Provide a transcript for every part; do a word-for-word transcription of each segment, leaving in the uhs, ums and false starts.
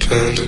Panda.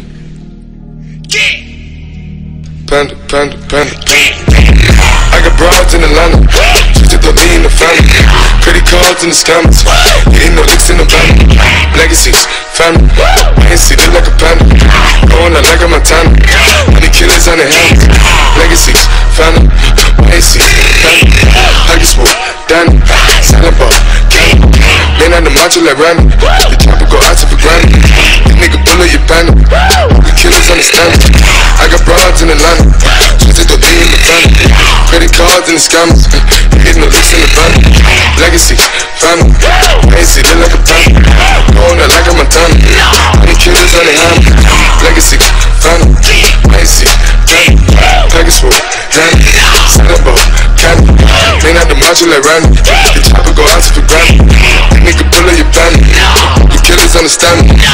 Panda, panda, panda, panda. I got broads in Atlanta, just to me in the family. Credit cards and the scammers, getting no licks in the van. Legacies, family, I ain't see them like a panda. Going out like a Montana, money killers on their hands. Legacies, family, I ain't see family. Pockets full, Danny, silent ball, candy. Man on the macho like Randy, the chopper go out to for granted. The nigga bullet your panda, the killers understand it. I got broads in Atlanta, just to me in the family. Credit cards and the scammers, hitting the licks in the van. Legacy, family, I ain't see them like a panda. Going out like a Montana, money killers on their hands. Legacy, family, I ain't see family. Package full, Danny, silent ball, candy. Man out the macho like Randy, the chopper go out to for granted. The nigga bullet your family, the killers understand me.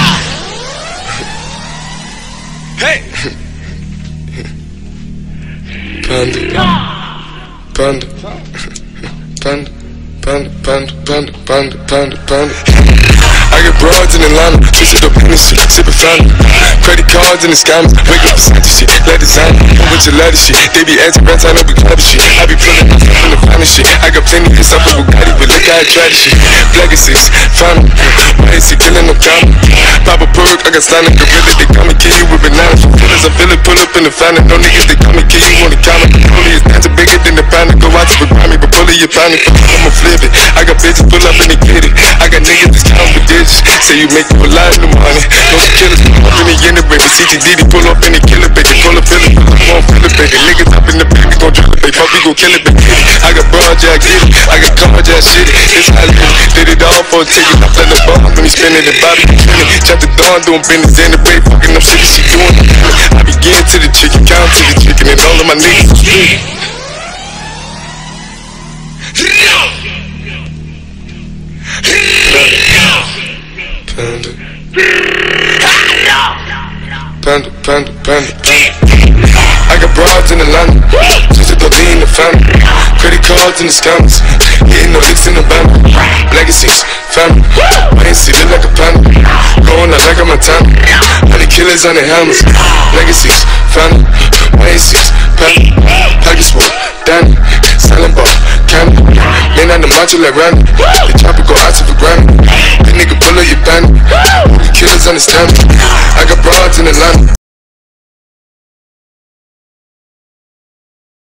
Hey! Panda, panda, panda, panda, panda, panda, panda, panda, panda. I got broads in Atlanta, twisted up in the shit, sippin' family. Credit cards and the scammers, wake up beside the shit, let design it, with your ladder shit. They be anti rats, I know we clever shit. I be pulling myself in the finest shit. I got plenty of stuff with Bugatti, but look how I try this shit. Legacies, family, why is he killing no comma? Pop a perk, I got stunning gorilla, they come and kill you with bananas. From feelings, I feel it, pull up in the family. No niggas, they come and kill you on the counter. Only is dancing bigger than the panda. Go out to the Grammy, but bully your family, I'ma flip it. I got bitches pull up and they get it. I got niggas that's counting for digits. Say you make you a lot of the money. No killers pull up in the end, baby. C T D D pull up in the killer, baby. Pull up in it, I won't feel it, baby. Niggas up in the baby, gon' drill it, baby. Fuck, we gon' kill it, baby. I got broad, yeah, I get it. I got cards, yeah, shit it. It's how I live. Did it all for a ticket. I play the ball when he spinning the body, he spinning. Chop the dawn, doing business in the baby. Fucking them shit, she doing it. I be getting to the chicken, count to the chicken, and all of my niggas is street. Panda, panda, panda, panda, panda. I got broads in Atlanta, just to me in the family. Credit cards and the scammers, hitting no licks in the van. Legacies, family, I ain't see them like a panda. Going out like a Montana, honey killers on their helmets. Legacies, family, I ain't see family. Pockets full, Danny, silent ball, candy. Man on the macho like Randy, the chopper go out to for granted. The nigga bullet your family, the killers understand me. I got broads in Atlanta,